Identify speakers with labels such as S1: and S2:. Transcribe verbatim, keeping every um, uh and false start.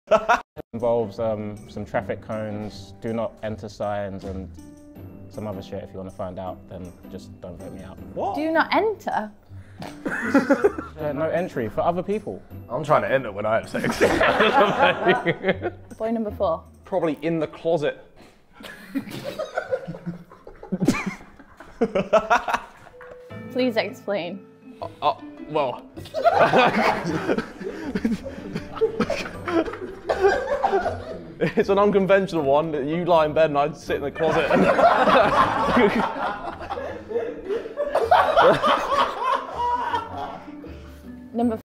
S1: Involves um, some traffic cones, do not enter signs, and some other shit. If you want to find out, then just don't vote me out.
S2: What?
S3: Do not enter?
S1: Uh, no entry for other people.
S2: I'm trying to enter when I have sex.
S3: Boy number four.
S2: Probably in the closet.
S3: Please explain.
S2: Oh, well. It's an unconventional one. You lie in bed and I sit in the closet.
S3: Number